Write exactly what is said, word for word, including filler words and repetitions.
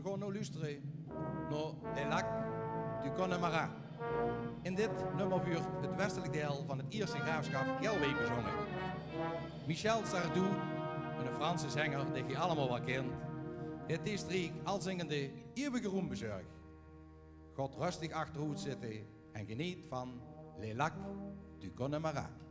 gaan nu luisteren naar Le Lac du Connemara. In dit nummer wordt het westelijk deel van het Ierse graafschap Galway bezongen. Michel Sardou, een Franse zanger die je allemaal wel kent, het is Riek al zingende eeuwige roembezorg. God rustig achterhoed zitten en geniet van Le Lac du Connemara.